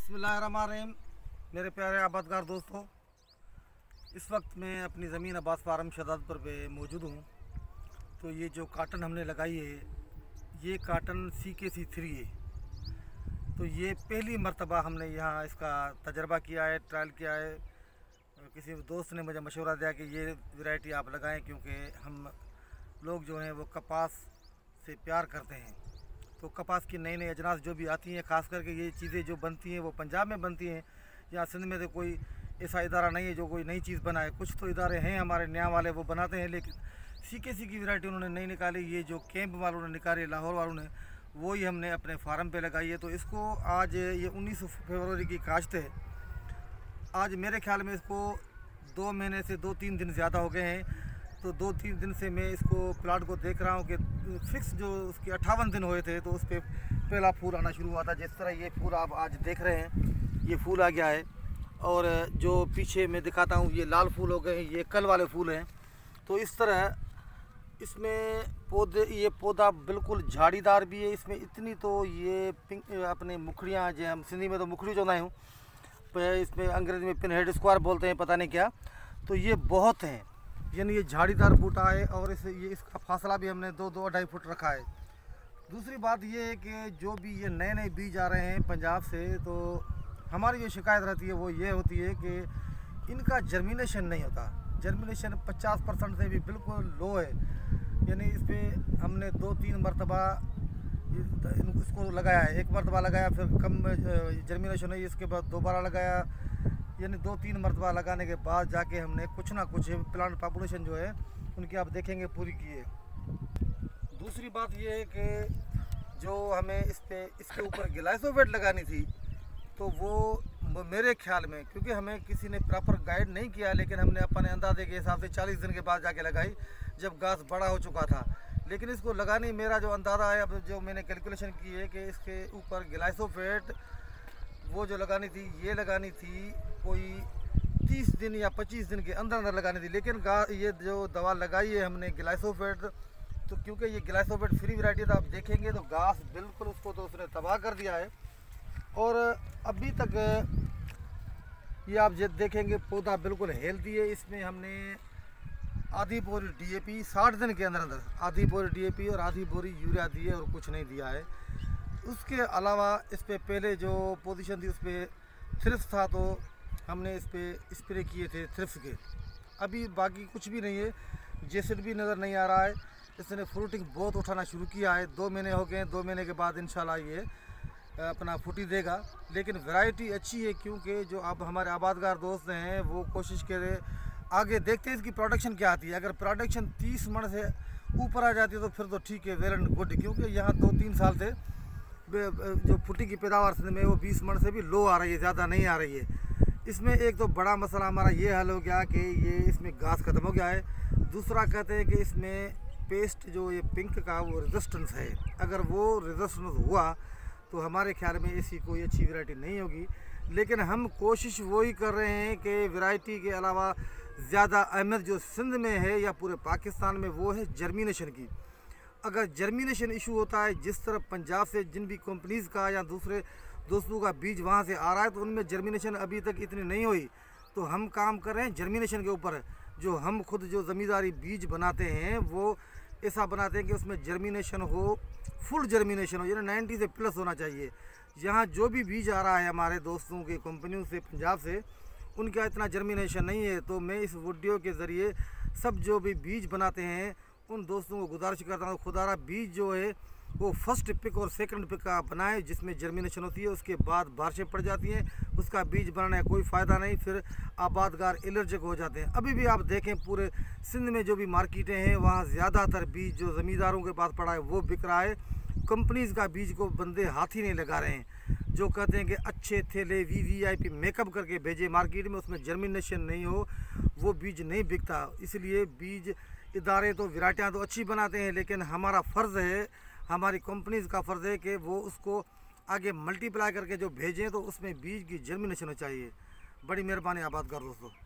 बिस्मिल्लाहिर्रहमानिर्रहीम। मेरे प्यारे आबादगार दोस्तों, इस वक्त मैं अपनी ज़मीन अब्बास फार्म शहजादपुर पे मौजूद हूँ। तो ये जो काटन हमने लगाई है, ये काटन CKC3 है। तो ये पहली मर्तबा हमने यहाँ इसका तजर्बा किया है, ट्रायल किया है। किसी दोस्त ने मुझे मशवरा दिया कि ये वैरायटी आप लगाएं, क्योंकि हम लोग जो हैं वो कपास से प्यार करते हैं। तो कपास की नई नई अजनास जो भी आती हैं, ख़ास करके ये चीज़ें जो बनती हैं वो पंजाब में बनती हैं। यहाँ सिंध में तो कोई ऐसा इदारा नहीं है जो कोई नई चीज़ बनाए। कुछ तो इदारे हैं हमारे न्या वाले, वो बनाते हैं, लेकिन CKC की वैरायटी उन्होंने नहीं निकाली। ये जो कैंप वालों ने निकाली, लाहौर वालों ने, वो ही हमने अपने फार्म पे लगाई है। तो इसको आज ये 19 फरवरी की काश्त है। आज मेरे ख्याल में इसको 2 महीने से 2-3 दिन ज़्यादा हो गए हैं। तो 2-3 दिन से मैं इसको प्लाट को देख रहा हूँ कि फिक्स जो उसके 58 दिन हुए थे तो उस पर पहला फूल आना शुरू हुआ था। जिस तरह ये फूल आप आज देख रहे हैं, ये फूल आ गया है। और जो पीछे मैं दिखाता हूँ, ये लाल फूल हो गए, ये कल वाले फूल हैं। तो इस तरह इसमें ये पौधा बिल्कुल झाड़ीदार भी है। इसमें इतनी तो ये पिंक अपने मुखड़ियाँ, जो हम सिंधी में तो मुखड़ी चौंदा हूँ, इसमें अंग्रेजी में पिन हेड स्क्वायर बोलते हैं, पता नहीं क्या। तो ये बहुत हैं, यानी ये झाड़ीदार बूटा है। और ये इसका फासला भी हमने 2-2-2.5 फुट रखा है। दूसरी बात ये है कि जो भी ये नए नए बीज आ रहे हैं पंजाब से, तो हमारी जो शिकायत रहती है वो ये होती है कि इनका जर्मिनेशन नहीं होता। जर्मिनेशन 50% से भी बिल्कुल लो है। यानी इस पर हमने 2-3 मरतबा इसको लगाया है। एक मरतबा लगाया, फिर कम जर्मिनेशन है, इसके बाद दोबारा लगाया। यानी 2-3 मरतबा लगाने के बाद जाके हमने कुछ ना कुछ प्लांट पॉपुलेशन जो है उनकी आप देखेंगे पूरी की है। दूसरी बात ये है कि जो हमें इसके ऊपर ग्लाइसोवेट लगानी थी, तो वो मेरे ख्याल में, क्योंकि हमें किसी ने प्रॉपर गाइड नहीं किया, लेकिन हमने अपने अंदाजे के हिसाब से 40 दिन के बाद जाके लगाई, जब घास बड़ा हो चुका था। लेकिन इसको लगाने मेरा जो अंदाज़ा है, अब जो मैंने कैलकुलेशन की है कि इसके ऊपर ग्लाइसोवेट वो जो लगानी थी, ये लगानी थी कोई 30 दिन या 25 दिन के अंदर अंदर लगानी थी। लेकिन ये जो दवा लगाई है हमने ग्लाइसोवेट, तो क्योंकि ये ग्लाइसोवेट फ्री वैरायटी था, आप देखेंगे तो घास बिल्कुल उसको तो उसने तबाह कर दिया है। और अभी तक ये आप देखेंगे पौधा बिल्कुल हेल्दी है। इसमें हमने आधी बोरी DAP 60 दिन के अंदर अंदर, आधी बोरी DAP और आधी बोरी यूरिया दी है, और कुछ नहीं दिया है। उसके अलावा इस पर पहले जो पोजीशन थी उस पर थ्रिप्स था, तो हमने इस पर स्प्रे किए थे थ्रिप्स के। अभी बाकी कुछ भी नहीं है, जेसिड भी नज़र नहीं आ रहा है। इसने फ्रूटिंग बहुत उठाना शुरू किया है। 2 महीने हो गए, 2 महीने के बाद इंशाल्लाह ये अपना फूटी देगा। लेकिन वैरायटी अच्छी है, क्योंकि जो अब हमारे आबादगार दोस्त हैं वो कोशिश करें, आगे देखते हैं इसकी प्रोडक्शन क्या आती है। अगर प्रोडक्शन 30 मन से ऊपर आ जाती है तो फिर तो ठीक है, वेल एंड गुड। क्योंकि यहाँ 2-3 साल से जो फुटी की पैदावार में वो 20 मन से भी लो आ रही है, ज़्यादा नहीं आ रही है। इसमें एक तो बड़ा मसला हमारा ये हल हो गया कि ये इसमें घास ख़त्म हो गया है। दूसरा कहते हैं कि इसमें पेस्ट जो ये पिंक का वो रेजिस्टेंस है, अगर वो रेजिस्टेंस हुआ तो हमारे ख्याल में ऐसी कोई अच्छी वैरायटी नहीं होगी। लेकिन हम कोशिश वही कर रहे हैं कि वैरायटी के अलावा ज़्यादा अहमियत जो सिंध में है या पूरे पाकिस्तान में, वो है जर्मिनेशन की। अगर जर्मिनेशन इशू होता है, जिस तरह पंजाब से जिन भी कंपनीज़ का या दूसरे दोस्तों का बीज वहाँ से आ रहा है, तो उनमें जर्मिनेशन अभी तक इतनी नहीं हुई। तो हम काम कर रहे हैं जर्मिनेशन के ऊपर। जो हम खुद जो ज़मींदारी बीज बनाते हैं वो ऐसा बनाते हैं कि उसमें जर्मिनेशन हो, फुल जर्मिनेशन हो, यानी 90 से प्लस होना चाहिए। यहाँ जो भी बीज आ रहा है हमारे दोस्तों की कंपनियों से पंजाब से, उनका इतना जर्मिनेशन नहीं है। तो मैं इस वीडियो के ज़रिए सब जो भी बीज बनाते हैं उन दोस्तों को गुजारिश करता हूँ, खुदारा बीज जो है वो फर्स्ट पिक और सेकंड पिक का बनाए, जिसमें जर्मिनेशन होती है। उसके बाद बारिशें पड़ जाती हैं, उसका बीज बनाने का कोई फ़ायदा नहीं, फिर आबादगार एलर्जिक हो जाते हैं। अभी भी आप देखें पूरे सिंध में जो भी मार्केटें हैं, वहाँ ज़्यादातर बीज जो ज़मींदारों के पास पड़ा है वो बिक रहा है। कंपनीज़ का बीज को बंदे हाथ ही नहीं लगा रहे हैं। जो कहते हैं कि अच्छे थैले VVIP मेकअप करके भेजे मार्केट में, उसमें जर्मिनेशन नहीं हो, वो बीज नहीं बिकता। इसलिए बीज इदारे तो वैरायटियाँ तो अच्छी बनाते हैं, लेकिन हमारा फ़र्ज़ है, हमारी कंपनीज़ का फ़र्ज़ है कि वो उसको आगे मल्टीप्लाई करके जो भेजें, तो उसमें बीज की जर्मिनेशन हो चाहिए। बड़ी मेहरबानी आबादगार दोस्तों।